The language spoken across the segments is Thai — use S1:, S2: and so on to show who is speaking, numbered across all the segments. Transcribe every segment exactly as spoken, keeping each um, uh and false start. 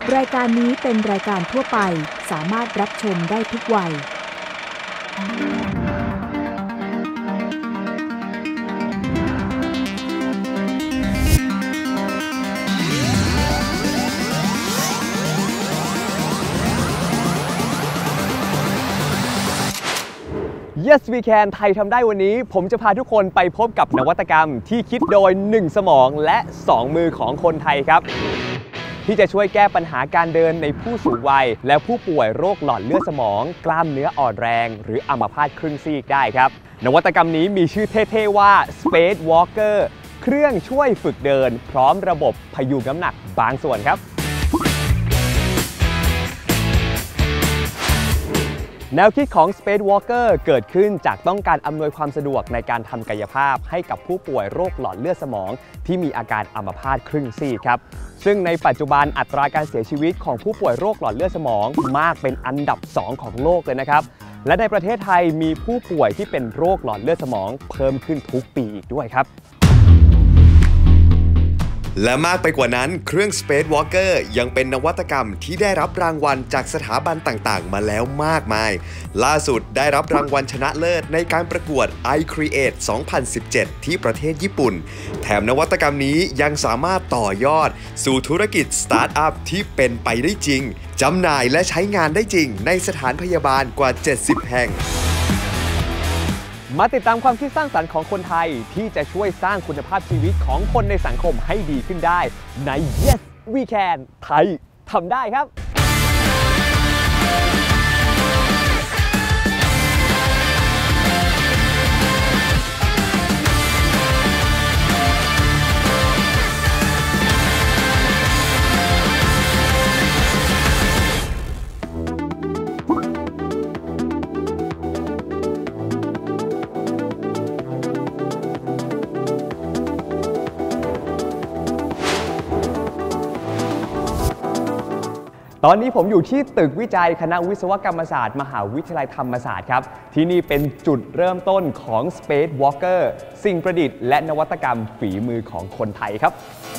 S1: รายการนี้เป็นรายการทั่วไปสามารถรับชมได้ทุกวัย
S2: Yes We Can ไทยทำได้วันนี้ผมจะพาทุกคนไปพบกับนวัตกรรมที่คิดโดยหนึ่งสมองและสองมือของคนไทยครับที่จะช่วยแก้ปัญหาการเดินในผู้สูงวัยและผู้ป่วยโรคหลอดเลือดสมองกล้ามเนื้ออ่อนแรงหรืออัมพาตครึ่งซีกได้ครับนวัตกรรมนี้มีชื่อเท่ๆว่า Space Walker เครื่องช่วยฝึกเดินพร้อมระบบพยุงน้ำหนักบางส่วนครับแนวคิดของ Space Walker เกิดขึ้นจากต้องการอำนวยความสะดวกในการทำกายภาพให้กับผู้ป่วยโรคหลอดเลือดสมองที่มีอาการอัมพาตครึ่งซีกครับซึ่งในปัจจุบันอัตราการเสียชีวิตของผู้ป่วยโรคหลอดเลือดสมองมากเป็นอันดับสองของโลกเลยนะครับและในประเทศไทยมีผู้ป่วยที่เป็นโรคหลอดเลือดสมองเพิ่มขึ้นทุกปีอีกด้วยครับ
S3: และมากไปกว่านั้นเครื่อง Space Walker ยังเป็นนวัตกรรมที่ได้รับรางวัลจากสถาบันต่างๆมาแล้วมากมายล่าสุดได้รับรางวัลชนะเลิศในการประกวด ไอ Create สองพันสิบเจ็ด ที่ประเทศญี่ปุ่นแถมนวัตกรรมนี้ยังสามารถต่อยอดสู่ธุรกิจสตาร์ทอัพที่เป็นไปได้จริงจำหน่ายและใช้งานได้จริงในสถานพยาบาลกว่าเจ็ดสิบแห่ง
S2: มาติดตามความคิดสร้างสรรค์ของคนไทยที่จะช่วยสร้างคุณภาพชีวิตของคนในสังคมให้ดีขึ้นได้ใน Yes We Can ไทยทำได้ครับตอนนี้ผมอยู่ที่ตึกวิจัยคณะวิศวกรรมศาสตร์มหาวิทยาลัยธรรมศาสตร์ครับที่นี่เป็นจุดเริ่มต้นของ Space Walker สิ่งประดิษฐ์และนวัตกรรมฝีมือของคนไทยครับ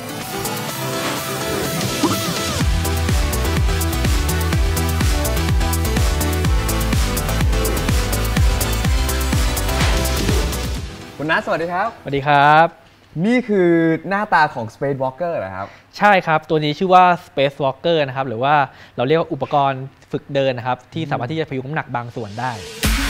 S2: คุณนัทสวัสดีครับ
S4: สวัสดีครับ
S2: นี่คือหน้าตาของ Space Walker เหรอครับ
S4: ใช่ครับตัวนี้ชื่อว่า Space Walker นะครับหรือว่าเราเรียกว่าอุปกรณ์ฝึกเดินนะครับที่สามารถที่จะพยุงน้ำหนักบางส่วนได้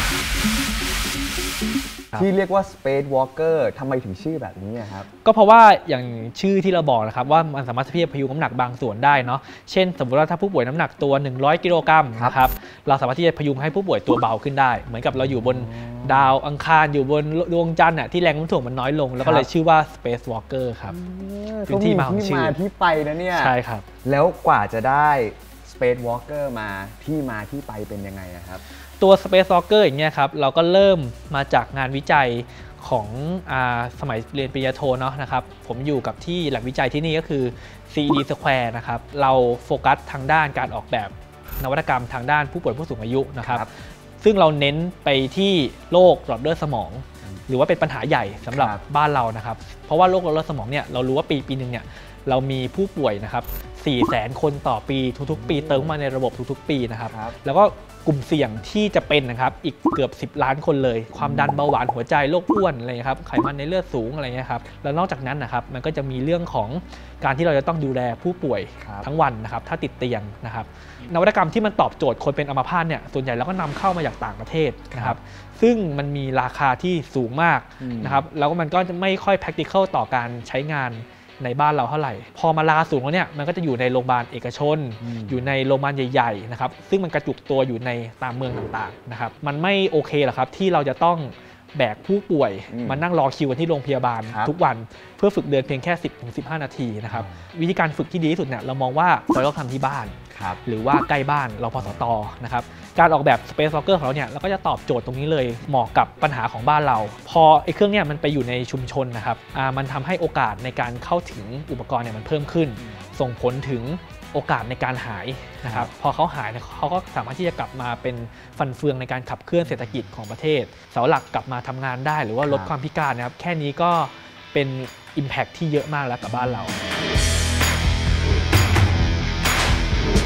S2: ที่เรียกว่า Space Walker ทำไมถึงชื่อแบบนี้ครับ
S4: ก็เพราะว่าอย่างชื่อที่เราบอกนะครับว่ามันสามารถที่จะพยุงน้ำหนักบางส่วนได้เนาะเช่นสมมติว่าถ้าผู้ป่วยน้ำหนักตัวหนึ่งร้อยกิโลกรัมนะครับเราสามารถที่จะพยุงให้ผู้ป่วยตัวเบาขึ้นได้เหมือนกับเราอยู่บนดาวอังคารอยู่บนดวงจันทร์น่ะที่แรงโน้มถ่วงมันน้อยลงแล้วก็เลยชื่อว่า Space Walker ครับ
S2: เป็นที่มาของชื่อที่ไปนะเนี่ย
S4: ใช่ครับ
S2: แล้วกว่าจะได้ Space Walker มาที่มาที่ไปเป็นยังไงครับ
S4: ตัว Space Walker อย่างเงี้ยครับเราก็เริ่มมาจากงานวิจัยของอ่าสมัยเรียนปริญญาโทเนาะนะครับผมอยู่กับที่แลบวิจัยที่นี่ก็คือ ซี อี ดี Square นะครับเราโฟกัสทางด้านการออกแบบนวัตกรรมทางด้านผู้ป่วยผู้สูงอายุนะครับซึ่งเราเน้นไปที่โรคหลอดเลือดสมองหรือว่าเป็นปัญหาใหญ่สำหรับบ้านเรานะครับเพราะว่าโรคหลอดเลือดสมองเนี่ยเรารู้ว่าปีปีนึงเนี่ยเรามีผู้ป่วยนะครับสี่แสนคนต่อปีทุกๆปีเติมมาในระบบทุกๆปีนะครับแล้วก็กลุ่มเสี่ยงที่จะเป็นนะครับอีกเกือบสิบล้านคนเลยความดันเบาหวานหัวใจโรคอ้วนอะไรครับไขมันในเลือดสูงอะไรเงี้ยครับแล้วนอกจากนั้นนะครับมันก็จะมีเรื่องของการที่เราจะต้องดูแลผู้ป่วยทั้งวันนะครับถ้าติดเตียงนะครับนวัตกรรมที่มันตอบโจทย์คนเป็นอัมพาตเนี่ยส่วนใหญ่เราก็นำเข้ามาจากต่างประเทศนะครับซึ่งมันมีราคาที่สูงมากนะครับแล้วมันก็ไม่ค่อย practical ต่อการใช้งานในบ้านเราเท่าไหร่พอมาราคาสูงแล้วเนี่ยมันก็จะอยู่ในโรงพยาบาลเอกชนอยู่ในโรงพยาบาลใหญ่ๆนะครับซึ่งมันกระจุกตัวอยู่ในตามเมืองต่างๆนะครับมันไม่โอเคหรอกครับที่เราจะต้องแบกผู้ป่วยมานั่งรอคิวกันที่โรงพยาบาลทุกวันเพื่อฝึกเดินเพียงแค่ สิบถึงสิบห้า นาทีนะครับวิธีการฝึกที่ดีที่สุดเนี่ยเรามองว่าเราต้องทำที่บ้านหรือว่าใกล้บ้านเราพสต.นะครับการออกแบบ Space Walker ของเราเนี่ยเราก็จะตอบโจทย์ตรงนี้เลยเหมาะกับปัญหาของบ้านเราพอไอ้เครื่องเนี่ยมันไปอยู่ในชุมชนนะครับมันทำให้โอกาสในการเข้าถึงอุปกรณ์เนี่ยมันเพิ่มขึ้นส่งผลถึงโอกาสในการหายนะครับพอเขาหายเขาก็สามารถที่จะกลับมาเป็นฟันเฟืองในการขับเคลื่อนเศรษฐกิจของประเทศเสาหลักกลับมาทำงานได้หรือว่าลดความพิการนะครับแค่นี้ก็เป็น impact ที่เยอะมากแล้วกับบ้านเรา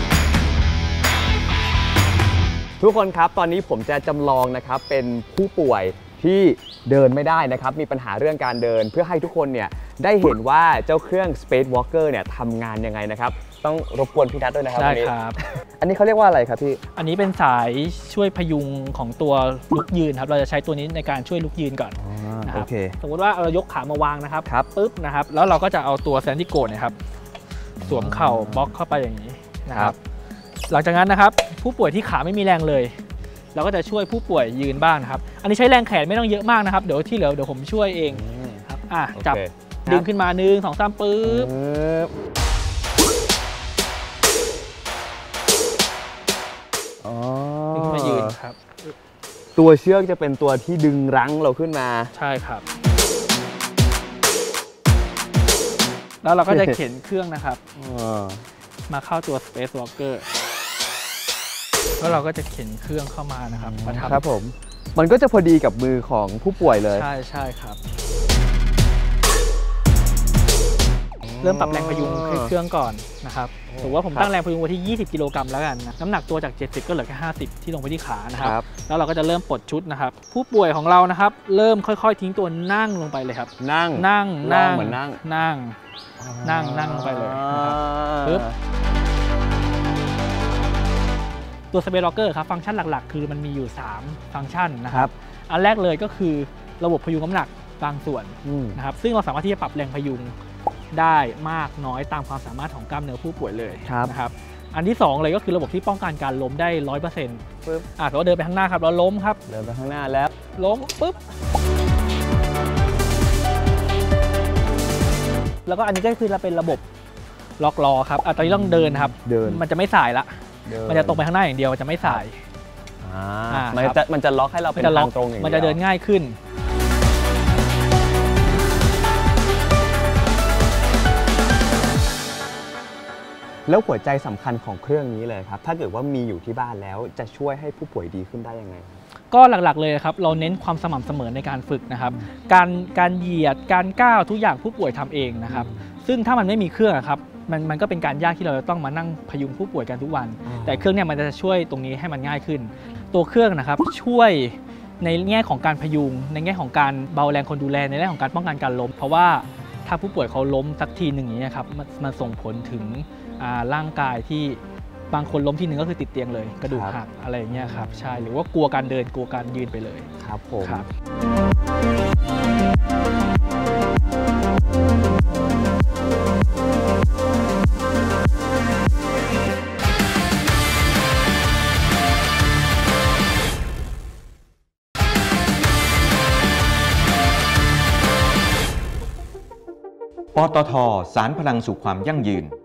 S2: ทุกคนครับตอนนี้ผมจะจำลองนะครับเป็นผู้ป่วยที่เดินไม่ได้นะครับมีปัญหาเรื่องการเดินเพื่อให้ทุกคนเนี่ยได้เห็นว่าเจ้าเครื่อง Space Walker เนี่ยทำงานยังไงนะครับต้องรบกวนพี่นัทด้วยนะครับ
S4: ได้ครับ
S2: อันนี้เขาเรียกว่าอะไรครับพี่
S4: อันนี้เป็นสายช่วยพยุงของตัวลุกยืนครับเราจะใช้ตัวนี้ในการช่วยลุกยืนก่อนนะครับสมมติว่าเรายกขามาวางนะครับปึ๊บนะครับแล้วเราก็จะเอาตัวแซนติโกดเนี่ยครับสวมเข่าบล็อกเข้าไปอย่างนี้นะครับหลังจากนั้นนะครับผู้ป่วยที่ขาไม่มีแรงเลยเราก็จะช่วยผู้ป่วยยืนบ้างนะครับอันนี้ใช้แรงแขนไม่ต้องเยอะมากนะครับเดี๋ยวที่เหลือเดี๋ยวผมช่วยเองครับอ่ะจับดึงขึ้นมาหนึ่งสองสามปึ๊บดึงขึ้นมายืนครับ
S2: ตัวเชือกจะเป็นตัวที่ดึงรั้งเราขึ้นมา
S4: ใช่ครับแล้วเราก็จะเข็นเครื่องนะครับมาเข้าตัว Space Walker แล้วเราก็จะเข็นเครื่องเข้ามานะครับมาทำ
S2: ครับผมมันก็จะพอดีกับมือของผู้ป่วยเลย
S4: ใช่ใช่ครับเริ่มปรับแรงพยุงเครื่องก่อนนะครับถือว่าผมตั้งแรงพยุงไว้ที่ยี่สิบกิโลกรัมแล้วกันนะน้ำหนักตัวจากเจ็ดสิบก็เหลือแค่ห้าสิบที่ลงไปที่ขานะครับแล้วเราก็จะเริ่มปลดชุดนะครับผู้ป่วยของเรานะครับเริ่มค่อยๆทิ้งตัวนั่งลงไปเลยครับ
S2: นั่ง
S4: นั่งนั่ง
S2: เหมือนนั่ง
S4: นั่งนั่งนั่งลงไปเลยนะครับปึ๊บตัว Space Walker ครับฟังก์ชันหลักๆคือมันมีอยู่สามฟังก์ชันนะครับอันแรกเลยก็คือระบบพยุงน้ำหนักบางส่วนนะครับซึ่งเราสามารถที่จะปรับแรงพยุงได้มากน้อยตามความสามารถของกล้ามเนื้อผู้ป่วยเลยนะครับอันที่สองเลยก็คือระบบที่ป้องกันการล้มได้ ร้อยเปอร์เซ็นต์ ปึ๊บอ่ะเราเดินไปข้างหน้าครับเราล้มครับ
S2: เดินไปข้างหน้าแล้ว
S4: ล้มปึ๊บแล้วก็อันนี้ก็คือเราเป็นระบบล็อกล้อครับอ่ะตอนนี้ต้องเดินครับ
S2: เดิน
S4: มันจะไม่สายละมันจะตรงไปข้างหน้าอย่างเดียวจะไม่สาย
S2: อ่ามันจะมันจะล็อกให้เราเป็นทางตรงอย่างเดียว
S4: มันจะเดินง่ายขึ้น
S2: แล้วหัวใจสำคัญของเครื่องนี้เลยครับถ้าเกิดว่ามีอยู่ที่บ้านแล้วจะช่วยให้ผู้ป่วยดีขึ้นได้ยังไง
S4: ก็หลักๆเลยครับเราเน้นความสม่ำเสมอในการฝึกนะครับการการเหยียดการก้าวทุกอย่างผู้ป่วยทำเองนะครับซึ่งถ้ามันไม่มีเครื่องครับมันมันก็เป็นการยากที่เราจะต้องมานั่งพยุงผู้ป่วยกันทุกวันแต่เครื่องเนี่ยมันจะช่วยตรงนี้ให้มันง่ายขึ้นตัวเครื่องนะครับช่วยในแง่ของการพยุงในแง่ของการเบาแรงคนดูแลในแง่ของการป้องกันการล้มเพราะว่าถ้าผู้ป่วยเขาล้มสักทีหนึ่งอย่างนี้ครับมันส่งผลถึงร่างกายที่บางคนล้มทีหนึ่งก็คือติดเตียงเลยกระดูกหักอะไรอย่างเงี้ยครับใช่หรือว่ากลัวการเดินกลัวการยืนไปเลย
S2: ครับผมครับ
S3: ปตท.สานพลังสู่ความยั่งยืน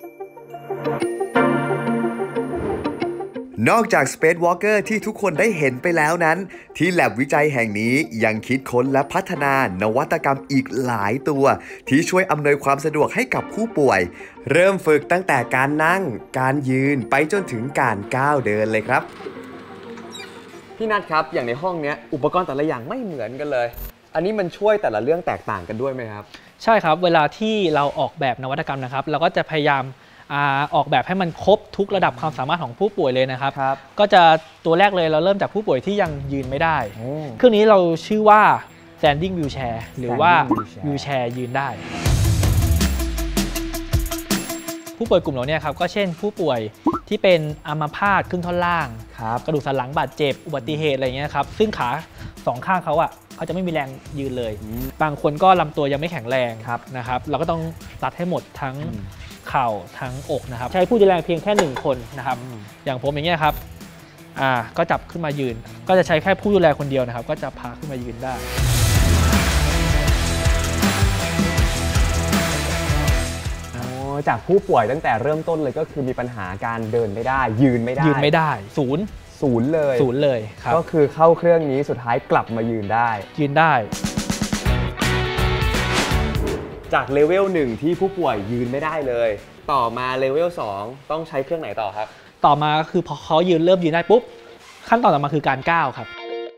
S3: นอกจาก Space Walker ที่ทุกคนได้เห็นไปแล้วนั้นที่แลบวิจัยแห่งนี้ยังคิดค้นและพัฒนานวัตกรรมอีกหลายตัวที่ช่วยอำนวยความสะดวกให้กับผู้ป่วยเริ่มฝึกตั้งแต่การนั่งการยืนไปจนถึงการก้าวเดินเลยครับ
S2: พี่นัทครับอย่างในห้องนี้อุปกรณ์แต่ละอย่างไม่เหมือนกันเลยอันนี้มันช่วยแต่ละเรื่องแตกต่างกันด้วยไหมครับ
S4: ใช่ครับเวลาที่เราออกแบบนวัตกรรมนะครับเราก็จะพยายามออกแบบให้มันครบทุกระดับความสามารถของผู้ป่วยเลยนะครับก็จะตัวแรกเลยเราเริ่มจากผู้ป่วยที่ยังยืนไม่ได้เครื่องนี้เราชื่อว่า standing wheelchair หรือว่า wheelchair ยืนได้ผู้ป่วยกลุ่มเหล่านี้ครับก็เช่นผู้ป่วยที่เป็นอัมพาตครึ่งท่อนล่างกระดูกสันหลังบาดเจ็บอุบัติเหตุอะไรเงี้ยครับซึ่งขาสองข้างเขาอ่ะเขาจะไม่มีแรงยืนเลยบางคนก็ลำตัวยังไม่แข็งแรงนะครับเราก็ต้องตัดให้หมดทั้งเข่าทั้งอกนะครับใช้ผู้ดูแลเพียงแค่หนึ่งคนนะครับอย่างผมอย่างเงี้ยครับอ่าก็จับขึ้นมายืนก็จะใช้แค่ผู้ดูแลคนเดียวนะครับก็จะพาขึ้นมายืนได้
S2: จากผู้ป่วยตั้งแต่เริ่มต้นเลยก็คือมีปัญหาการเดินไม่ได้ยืนไม่ได้
S4: ยืนไม่ได้ศูนย์
S2: ศูนย์เลย
S4: ศูนย์เลยครับ
S2: ก็คือเข้าเครื่องนี้สุดท้ายกลับมายืนได้
S4: ยืนได้
S2: จากเลเวลหนึ่งที่ผู้ป่วยยืนไม่ได้เลยต่อมาเลเวลสองต้องใช้เครื่องไหนต่อครับ
S4: ต่อมาคือพอเขายืนเริ่มยืนได้ปุ๊บขั้นตอนต่อมาคือการก้าวครับ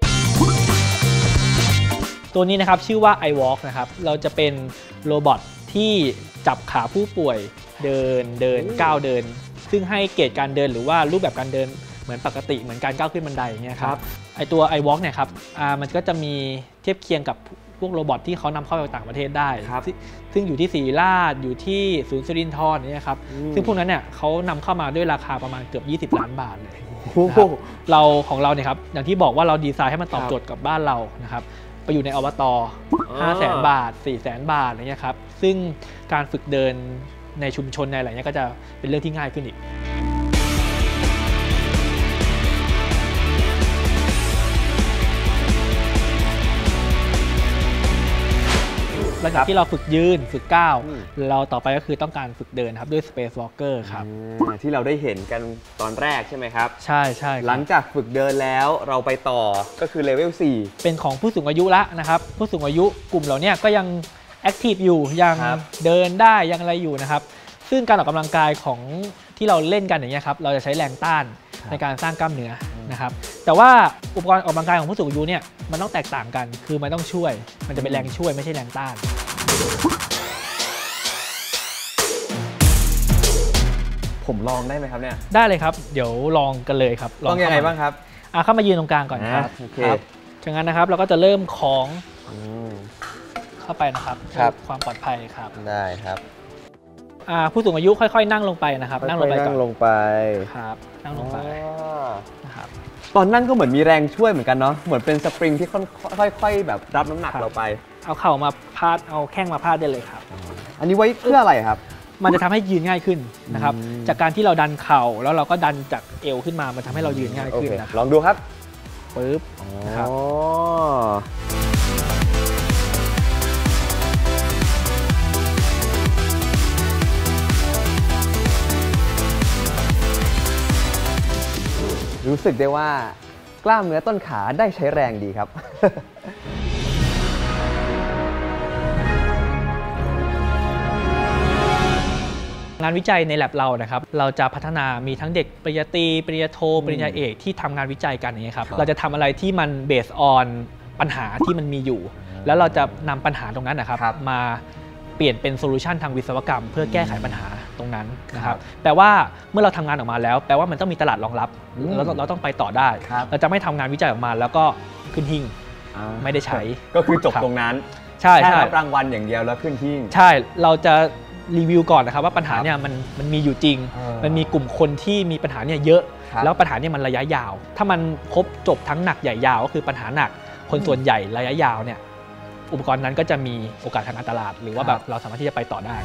S4: ตัวนี้นะครับชื่อว่า iWalk นะครับเราจะเป็นโรบอทที่จับขาผู้ป่วยเดินเดินก้าวเดินซึ่งให้เกรดการเดินหรือว่ารูปแบบการเดินมือนปกติเหมือนการก้าวขึ้นบันไดอย่างเงี้ยครับไอตัว iWalk เนี่ยครับอ่ามันก็จะมีเทียบเคียงกับพวกโรบอทที่เขานำเข้าจากต่างประเทศได้ซึ่งอยู่ที่ศรีราชอยู่ที่ศูนย์สิรินธรเนี่ยครับซึ่งพวกนั้นเนี่ยเขานำเข้ามาด้วยราคาประมาณเกือบยี่สิบล้านบาทเลยเราของเราเนี่ยครับอย่างที่บอกว่าเราดีไซน์ให้มันตอบโจทย์กับบ้านเรานะครับไปอยู่ในอบต ห้าแสน บาท สี่แสน บาทอะไรเงี้ยครับซึ่งการฝึกเดินในชุมชนในอะไรเงี้ยก็จะเป็นเรื่องที่ง่ายขึ้นอีกหลังจากที่เราฝึกยืนฝึกก้าวเราต่อไปก็คือต้องการฝึกเดินครับด้วย Space Walker ครับ
S2: ที่เราได้เห็นกันตอนแรกใช่ไหมครับ
S4: ใช่ใช่
S2: หลังจากฝึกเดินแล้วเราไปต่อก็คือเลเวลสี่
S4: เป็นของผู้สูงอายุละนะครับผู้สูงอายุกลุ่มเราเนี่ยก็ยังแอคทีฟอยู่ยังเดินได้ยังอะไรอยู่นะครับซึ่งการออกกำลังกายของที่เราเล่นกันอย่างเงี้ยครับเราจะใช้แรงต้านในการสร้างกล้ามเนื้อนะครับแต่ว่าอุปกรณ์ออกกำลังกายของผู้สูงอายุเนี่ยมันต้องแตกต่างกันคือมันต้องช่วยมันจะเป็นแรงช่วยไม่ใช่แรงต้าน
S2: ผมลองได้ไหมครับเนี่ย
S4: ได้เลยครับเดี๋ยวลองกันเลยครับ
S2: ลองยังไงบ้างครับ
S4: อ่ะเข้ามายืนตรงกลางก่อนครับครับจากนั้นนะครับเราก็จะเริ่มคล้องเข้าไปนะครับ
S2: ครับ
S4: ความปลอดภัยครับ
S2: ได้ครับ
S4: ผู้สูงอายุค่อยๆนั่งลงไปนะครับ
S2: นั่งลงไปนั่งลงไป
S4: ครับนั่งลงไปนะครับ
S2: ตอนนั่งก็เหมือนมีแรงช่วยเหมือนกันเนาะเหมือนเป็นสปริงที่ค่อยๆแบบรับน้ำหนักเราไป
S4: เอาเข่ามาพาดเอาแข้งมาพาดได้เลยครับ
S2: อันนี้ไว้เพื่ออะไรครับ
S4: มันจะทำให้ยืนง่ายขึ้นนะครับจากการที่เราดันเข่าแล้วเราก็ดันจากเอวขึ้นมามันทำให้เรายืนง่ายขึ้นนะครับ
S2: ลองดูครับ
S4: ปึ๊บนะครับ
S2: รู้สึกได้ว่ากล้ามเนื้อต้นขาได้ใช้แรงดีครับ
S4: งานวิจัยใน lab เรานะครับเราจะพัฒนามีทั้งเด็กปริญญาตรีปริญญาโทปริญญาเอกที่ทำงานวิจัยกันอย่างนี้ครับเราจะทำอะไรที่มัน based on ปัญหาที่มันมีอยู่แล้วเราจะนำปัญหาตรงนั้นนะครับมาเปลี่ยนเป็นโซลูชันทางวิศวกรรมเพื่อแก้ไขปัญหาตรงนั้นนะครับแต่ว่าเมื่อเราทำงานออกมาแล้วแปลว่ามันต้องมีตลาดรองรับเราเราต้องไปต่อได้เราจะไม่ทำงานวิจัยออกมาแล้วก็ขึ้นหิ้งไม่ได้ใช้
S2: ก็คือจบตรงนั้น
S4: ใช่
S2: ใช่รับรางวัลอย่างเดียวแล้วขึ้นหิ้ง
S4: ใช่เราจะรีวิวก่อนนะครับว่าปัญหาเนี่ยมันมันมีอยู่จริงมันมีกลุ่มคนที่มีปัญหาเนี่ยเยอะแล้วปัญหาเนี่ยมันระยะยาวถ้ามันครบจบทั้งหนักใหญ่ยาวก็คือปัญหาหนักคนส่วนใหญ่ระยะยาวเนี่ยอุปกรณ์นั้นก็จะมีโอกาสทางการตลาดหรือว่าแบบเราสามารถที่จะไปต่อได้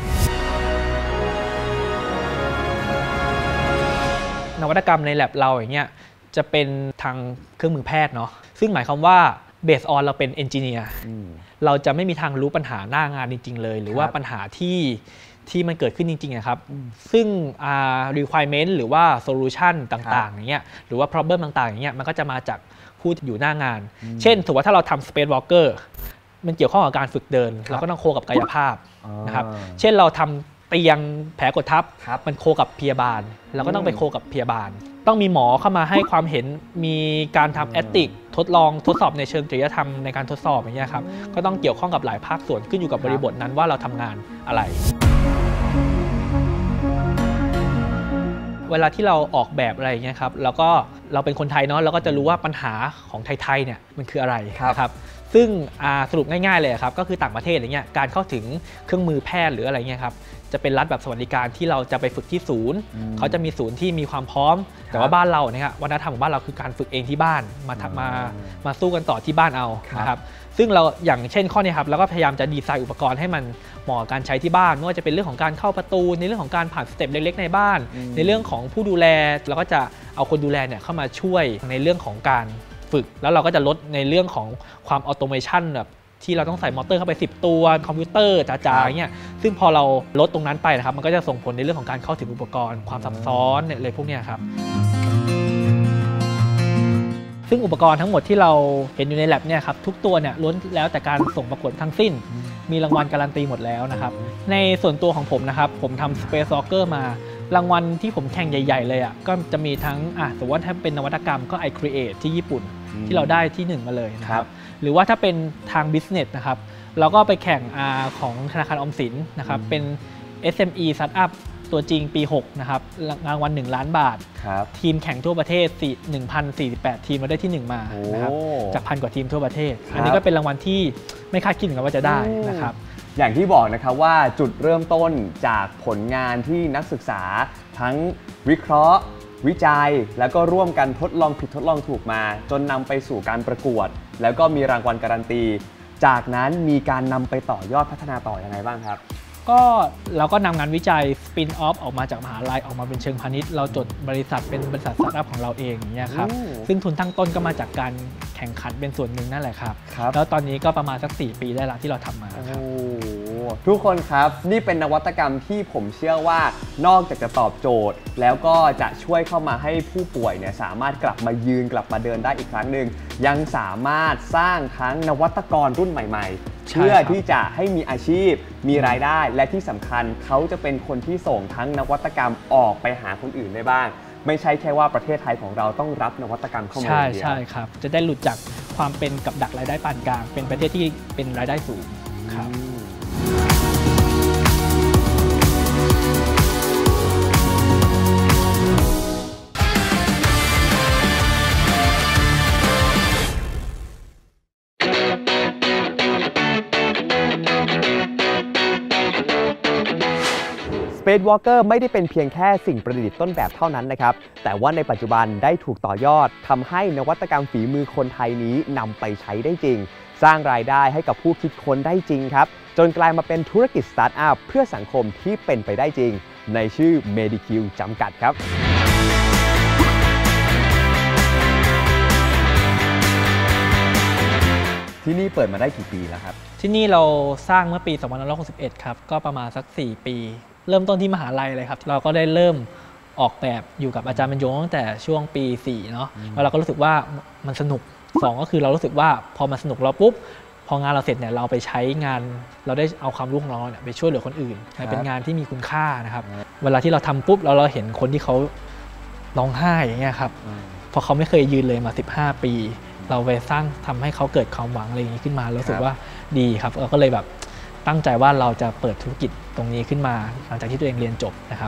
S4: นวัตกรรมใน lab เราอย่างเงี้ยจะเป็นทางเครื่องมือแพทย์เนาะซึ่งหมายความว่าเบสออนเราเป็นเอนจิเนียร์เราจะไม่มีทางรู้ปัญหาหน้างานจริงๆเลยหรือว่าปัญหาที่ที่มันเกิดขึ้นจริงๆนะครับซึ่ง requirement หรือว่า solution ต่างๆอย่างเงี้ยหรือว่า problem ต่างๆอย่างเงี้ยมันก็จะมาจากผู้อยู่หน้างานเช่นถือว่าถ้าเราทำ Space Walker มันเกี่ยวข้องกับการฝึกเดินเราก็ต้องโคกับกายภาพนะครับเช่นเราทำเตียงแผลกดทับมันโคกับพยาบาลเราก็ต้องไปโคกับพยาบาลต้องมีหมอเข้ามาให้ความเห็นมีการทำแอตติกทดลองทดสอบในเชิงจริยธรรมในการทดสอบอย่างเงี้ยครับก็ต้องเกี่ยวข้องกับหลายภาคส่วนขึ้นอยู่กับบริบทนั้นว่าเราทำงานอะไรเวลาที่เราออกแบบอะไรอย่างเงี้ยครับแล้วก็เราเป็นคนไทยเนาะเราก็จะรู้ว่าปัญหาของไทยๆเนี่ยมันคืออะไรนะครับซึ่งสรุปง่ายๆเลยครับก็คือต่างประเทศอะไรเงี้ยการเข้าถึงเครื่องมือแพทย์หรืออะไรเงี้ยครับจะเป็นรัฐแบบสวัสดิการที่เราจะไปฝึกที่ศูนย์เขาจะมีศูนย์ที่มีความพร้อมแต่ว่าบ้านเราเนี่ยวัฒนธรรมของบ้านเราคือการฝึกเองที่บ้านมามามาสู้กันต่อที่บ้านเอานะครับซึ่งเราอย่างเช่นข้อนี้ครับเราก็พยายามจะดีไซน์อุปกรณ์ให้มันเหมาะกับการใช้ที่บ้านไม่ว่าจะเป็นเรื่องของการเข้าประตูในเรื่องของการผ่านสเต็ปเล็กๆในบ้านในเรื่องของผู้ดูแลเราก็จะเอาคนดูแลเนี่ยเข้ามาช่วยในเรื่องของการฝึกแล้วเราก็จะลดในเรื่องของความออโตเมชันแบบที่เราต้องใส่มอเตอร์เข้าไปสิบตัวคอมพิวเตอร์จ๋าๆอย่างเงี้ยซึ่งพอเราลดตรงนั้นไปนะครับมันก็จะส่งผลในเรื่องของการเข้าถึงอุปกรณ์ความซับซ้อนอะไรพวกนี้ครับซึ่งอุปกรณ์ทั้งหมดที่เราเห็นอยู่ใน lab เนี่ยครับทุกตัวเนี่ยล้วนแล้วแต่การส่งประกวดทั้งสิ้นมีรางวัลการันตีหมดแล้วนะครับในส่วนตัวของผมนะครับผมทำ Space Walker มารางวัลที่ผมแข่งใหญ่ๆเลยอ่ะก็จะมีทั้งอ่ะสมมติว่าถ้าเป็นนวัตกรรมก็ iCreate ที่ญี่ปุ่นที่เราได้ที่หนึ่งมาเลยนะครับหรือว่าถ้าเป็นทาง business นะครับเราก็ไปแข่งของธนาคารออมสินนะครับเป็น เอส เอ็ม อี Startup ตัวจริงปีหกนะครับรางวัลหนึ่งล้านบาททีมแข่งทั่วประเทศ หนึ่งพันสี่สิบแปด ทีมเราได้ที่หนึ่งมานะครับจากพันกว่าทีมทั่วประเทศอันนี้ก็เป็นรางวัลที่ไม่คาดคิดเหมือนกันว่าจะได้นะครับ
S2: อย่างที่บอกนะครับว่าจุดเริ่มต้นจากผลงานที่นักศึกษาทั้งวิเคราะห์วิจัยแล้วก็ร่วมกันทดลองผิดทดลองถูกมาจนนำไปสู่การประกวดแล้วก็มีรางวัลการันตีจากนั้นมีการนำไปต่อยอดพัฒนาต่อยังไงบ้างครับ
S4: ก็เราก็นำงานวิจัยสปินออฟออกมาจากมหาลัยออกมาเป็นเชิงพาณิชย์เราจดบริษัทเป็นบริษัทสตาร์ทอัพของเราเองอย่างเงี้ยครับซึ่งทุนตั้งต้นก็มาจากการแข่งขันเป็นส่วนหนึ่งนั่นแหละครับแล้วตอนนี้ก็ประมาณสักสี่ปีได้แล้วที่เราทำมาครับ
S2: ทุกคนครับนี่เป็นนวัตกรรมที่ผมเชื่อว่านอกจากจะตอบโจทย์แล้วก็จะช่วยเข้ามาให้ผู้ป่วยเนี่ยสามารถกลับมายืนกลับมาเดินได้อีกครั้งหนึ่งยังสามารถสร้างทั้งนวัตกรรุ่นใหม่ๆเพื่อที่จะให้มีอาชีพมีรายได้และที่สำคัญเขาจะเป็นคนที่ส่งทั้งนวัตกรรมออกไปหาคนอื่นได้บ้างไม่ใช่แค่ว่าประเทศไทยของเราต้องรับนวัตกรรมเข้ามา
S4: ใช่ใช่ครับจะได้หลุดจากความเป็นกับดักรายได้ปานกลางเป็นประเทศที่เป็นรายได้สูงครับ
S2: Space Walker ไม่ได้เป็นเพียงแค่สิ่งประดิษฐ์ต้นแบบเท่านั้นนะครับแต่ว่าในปัจจุบันได้ถูกต่อยอดทำให้นวัตกรรมฝีมือคนไทยนี้นำไปใช้ได้จริงสร้างรายได้ให้กับผู้คิดค้นได้จริงครับจนกลายมาเป็นธุรกิจสตาร์ทอัพเพื่อสังคมที่เป็นไปได้จริงในชื่อ Mediq จำกัดครับที่นี่เปิดมาได้กี่ปีแล้วครับ
S4: ที่นี่เราสร้างเมื่อปีสองพันห้าร้อยหกสิบเอ็ดครับก็ประมาณสักสี่ปีเริ่มต้นที่มหาลัยเลยครับเราก็ได้เริ่มออกแบบอยู่กับอาจารย์บรรยงตั้งแต่ช่วงปีสี่เนาะแล้วเราก็รู้สึกว่ามันสนุกสองก็คือเรารู้สึกว่าพอมันสนุกเราปุ๊บพองานเราเสร็จเนี่ยเราไปใช้งานเราได้เอาความรู้ของเราเนี่ยไปช่วยเหลือคนอื่นเป็นงานที่มีคุณค่านะครับเวลาที่เราทำปุ๊บเราเราเห็นคนที่เขาร้องไห้อย่างเงี้ยครับพอเขาไม่เคยยืนเลยมาสิบห้าปีเราไปสร้างทำให้เขาเกิดความหวังอะไรอย่างนี้ขึ้นมารู้สึกว่าดีครับเราก็เลยแบบตั้งใจว่าเราจะเปิดธุรกิจตรงนี้ขึ้นมาหลังจากที่ตัวเองเรียนจบนะครับ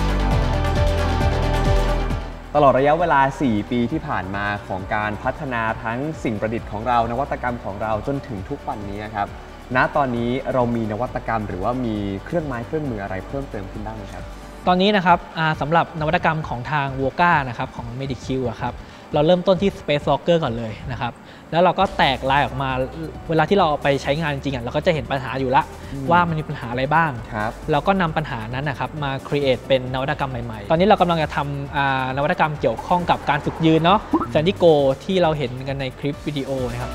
S2: ตลอดระยะเวลาสี่ปีที่ผ่านมาของการพัฒนาทั้งสิ่งประดิษฐ์ของเรานวัตกรรมของเราจนถึงทุกวันนี้ครับณตอนนี้เรามีนวัตกรรมหรือว่ามีเครื่องไม้เครื่องมืออะไรเพิ่มเติมขึ้นบ้างไหมครับ
S4: ตอนนี้นะครับสำหรับนวัตกรรมของทาง Voca นะครับของ Mediq อะครับเราเริ่มต้นที่ Space Walker ก่อนเลยนะครับแล้วเราก็แตกลายออกมาเวลาที่เราเอาไปใช้งานจริงๆเราก็จะเห็นปัญหาอยู่ละว่ามันมีปัญหาอะไรบ้างเราก็นำปัญหานั้นนะครับมา create เป็นนวัตกรรมใหม่ๆตอนนี้เรากำลังจะทำนวัตกรรมเกี่ยวข้องกับการฝึกยืนเนาะ Standing Go ที่เราเห็นกันในคลิปวิดีโอนะครับ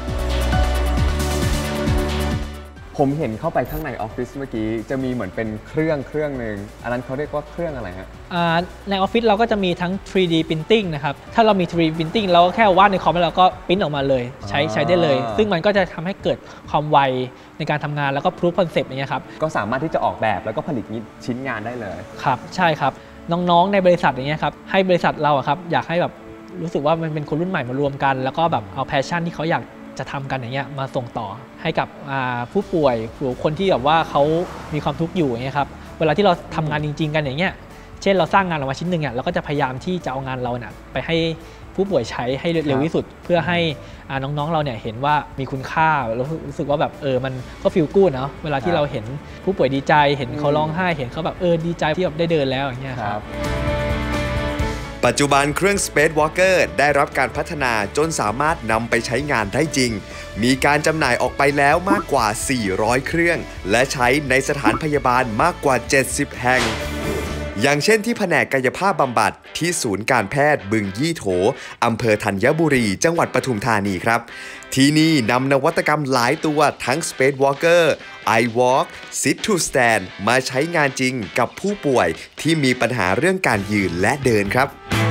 S2: ผมเห็นเข้าไปข้างในออฟฟิศเมื่อกี้จะมีเหมือนเป็นเครื่องเครื่องหนึ่งอันนั้นเขาเรียกว่าเครื่องอะไรฮะ
S4: ในออฟฟิศเราก็จะมีทั้ง ทรี ดี Printing นะครับถ้าเรามี ทรี ดี Printing เราก็แค่วาดในคอมแล้วเราก็ปริ้นออกมาเลยใช้ใช้ได้เลยซึ่งมันก็จะทำให้เกิดความไวในการทำงานแล้วก็ proof concept อย่างเงี้ยครับ
S2: ก็สามารถที่จะออกแบบแล้วก็ผลิตชิ้นงานได้เลย
S4: ครับใช่ครับน้องๆในบริษัทอย่างเงี้ยครับให้บริษัทเราครับอยากให้แบบรู้สึกว่ามันเป็นคนรุ่นใหม่มารวมกันแล้วก็แบบเอา passion ที่เขาอยากจะทำกันอย่างเงี้ยมาส่งต่อให้กับผู้ป่วยหรือคนที่แบบว่าเขามีความทุกข์อยู่อย่างเงี้ยครับเวลาที่เราทำงานจริงๆกันอย่างเงี้ยเช่นเราสร้างงานออกมาชิ้นหนึ่งอ่ะเราก็จะพยายามที่จะเอางานเราเนี่ยไปให้ผู้ป่วยใช้ให้เร็วที่สุดเพื่อให้น้องๆเราเนี่ยเห็นว่ามีคุณค่าแล้วรู้สึกว่าแบบเออมันก็ฟีลกู๊ดเนาะเวลาที่เราเห็นผู้ป่วยดีใจเห็นเขาร้องไห้เห็นเขาแบบเออดีใจที่แบบได้เดินแล้วอย่างเงี้ยครับ
S3: ปัจจุบันเครื่อง Space Walker ได้รับการพัฒนาจนสามารถนำไปใช้งานได้จริงมีการจำหน่ายออกไปแล้วมากกว่าสี่ร้อยเครื่องและใช้ในสถานพยาบาลมากกว่าเจ็ดสิบแห่งอย่างเช่นที่แผนกกายภาพบำบัดที่ศูนย์การแพทย์บึงยี่โถอำเภอธัญบุรีจังหวัดปทุมธานีครับที่นี่นำนวัตกรรมหลายตัวทั้ง Space Walker iWalk Sit to Stand มาใช้งานจริงกับผู้ป่วยที่มีปัญหาเรื่องการยืนและเดินครับ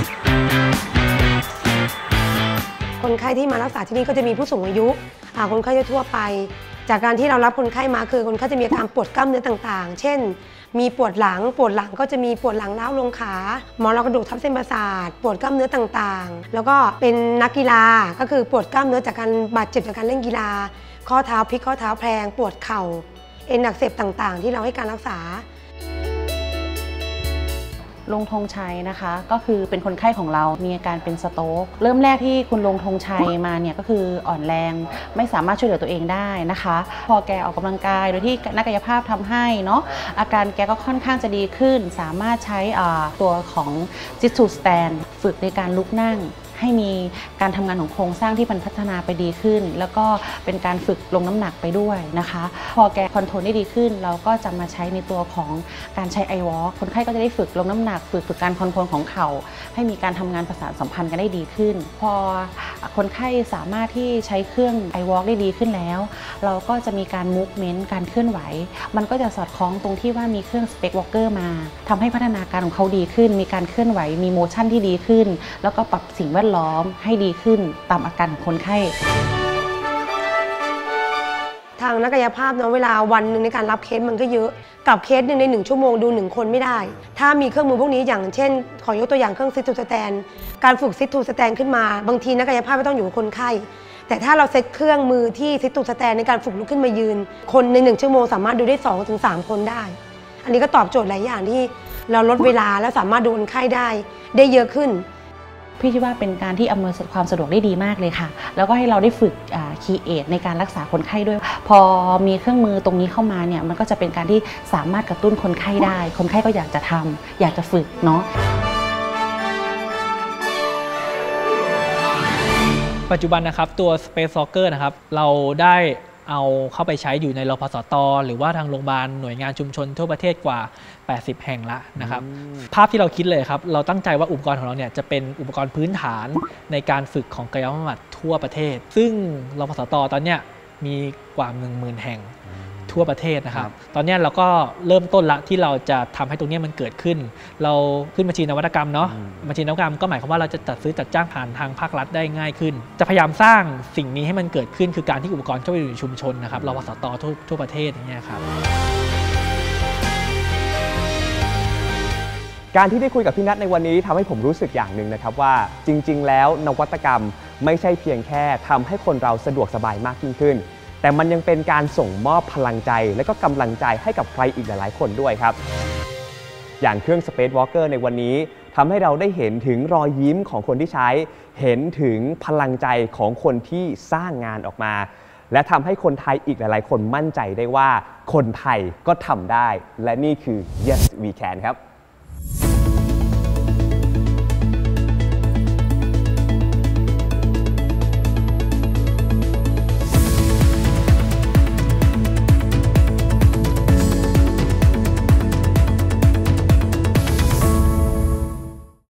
S5: คนไข้ที่มารักษาที่นี่ก็จะมีผู้สูงอายุคนไข้ทั่วไปจากการที่เรารับคนไข้มาคือคนไข้จะมีอาการปวดกล้ามเนื้อต่างๆเช่นมีปวดหลังปวดหลังก็จะมีปวดหลังล้าวลงขาหมอนรองกระดูกทับเส้นประสาทปวดกล้ามเนื้อต่างๆแล้วก็เป็นนักกีฬาก็คือปวดกล้ามเนื้อจากการบาดเจ็บจากการเล่นกีฬาข้อเท้าพลิกข้อเท้าแพลงปวดเข่าเอ็นอักเสบต่างๆที่เราให้การรักษา
S6: ลุงธงชัยนะคะก็คือเป็นคนไข้ของเรามีอาการเป็นสโตรกเริ่มแรกที่คุณลุงธงชัยมาเนี่ยก็คืออ่อนแรงไม่สามารถช่วยเหลือตัวเองได้นะคะพอแกออกกำลังกายโดยที่นักกายภาพทำให้เนาะอาการแกก็ค่อนข้างจะดีขึ้นสามารถใช้ตัวของ Sit to Stand ฝึกในการลุกนั่งให้มีการทำงานของโครงสร้างที่มันพัฒนาไปดีขึ้นแล้วก็เป็นการฝึกลงน้ำหนักไปด้วยนะคะพอแกคอนโทรลได้ดีขึ้นเราก็จะมาใช้ในตัวของการใช้ ไอ วอล์ก คนไข้ก็จะได้ฝึกลงน้ำหนักฝึกฝึกการคอนโทรลของเข่าให้มีการทำงานประสานสัมพันธ์กันได้ดีขึ้นพอคนไข้สามารถที่ใช้เครื่อง ไอ วอล์ก ได้ดีขึ้นแล้วเราก็จะมีการมูฟเมนต์การเคลื่อนไหวมันก็จะสอดคล้องตรงที่ว่ามีเครื่อง Spec Walker มาทำให้พัฒนาการของเขาดีขึ้นมีการเคลื่อนไหวมีโมชั่นที่ดีขึ้นแล้วก็ปรับสิ่งแวดล้อมให้ดีขึ้นตามอาการของคนไข้
S5: ทางนักกายภาพเนาะเวลาวันหนึ่งในการรับเคสมันก็เยอะกับเคสหนึ่งในหนึ่งชั่วโมงดูหนึ่งคนไม่ได้ถ้ามีเครื่องมือพวกนี้อย่างเช่นขอยกตัวอย่างเครื่องซิททูสแตนการฝึกซิททูสแตนขึ้นมาบางทีนักกายภาพไม่ต้องอยู่กับคนไข้แต่ถ้าเราเซตเครื่องมือที่ซิททูสแตนในการฝึกลุกขึ้นมายืนคนในหนึ่งชั่วโมงสามารถดูได้ สองถึงสาม คนได้อันนี้ก็ตอบโจทย์หลายอย่างที่เราลดเวลาและสามารถดูคนไข้ได้ได้เยอะขึ้น
S6: พี่คิดว่าเป็นการที่อำนวยความสะดวกได้ดีมากเลยค่ะแล้วก็ให้เราได้ฝึกคีเอทในการรักษาคนไข้ด้วยพอมีเครื่องมือตรงนี้เข้ามาเนี่ยมันก็จะเป็นการที่สามารถกระตุ้นคนไข้ได้คนไข้ก็อยากจะทำอยากจะฝึกเนาะ
S4: ปัจจุบันนะครับตัว Space Walker นะครับเราได้เอาเข้าไปใช้อยู่ในรพสตหรือว่าทางโรงพยาบาลหน่วยงานชุมชนทั่วประเทศกว่าแปดสิบแห่งละนะครับภาพที่เราคิดเลยครับเราตั้งใจว่าอุปกรณ์ของเราเนี่ยจะเป็นอุปกรณ์พื้นฐานในการฝึกของกายภาพบำบัดทั่วประเทศซึ่งรพสตตอนนี้มีกว่า หนึ่งหมื่น แห่งทั่วประเทศนะครับตอนนี้เราก็เริ่มต้นละที่เราจะทำให้ตรงนี้มันเกิดขึ้นเราขึ้นบัญชีนวัตกรรมเนาะบัญชีนวัตกรรมก็หมายความว่าเราจะจัดซื้อจัดจ้างผ่านทางภาครัฐได้ง่ายขึ้นจะพยายามสร้างสิ่งนี้ให้มันเกิดขึ้นคือการที่อุปกรณ์เข้าไปอยู่ในชุมชนนะครับรพสตทั่วทั่วประเทศอย่างเงี้ยครับ
S2: การที่ได้คุยกับพี่นัทในวันนี้ทำให้ผมรู้สึกอย่างหนึ่งนะครับว่าจริงๆแล้วนวัตกรรมไม่ใช่เพียงแค่ทำให้คนเราสะดวกสบายมากยิ่งขึ้นแต่มันยังเป็นการส่งมอบพลังใจและก็กำลังใจให้กับใครอีกหลายๆคนด้วยครับอย่างเครื่อง Space Walker ในวันนี้ทำให้เราได้เห็นถึงรอยยิ้มของคนที่ใช้เห็นถึงพลังใจของคนที่สร้างงานออกมาและทำให้คนไทยอีกหลายๆคนมั่นใจได้ว่าคนไทยก็ทำได้และนี่คือ Yes We Can ครับ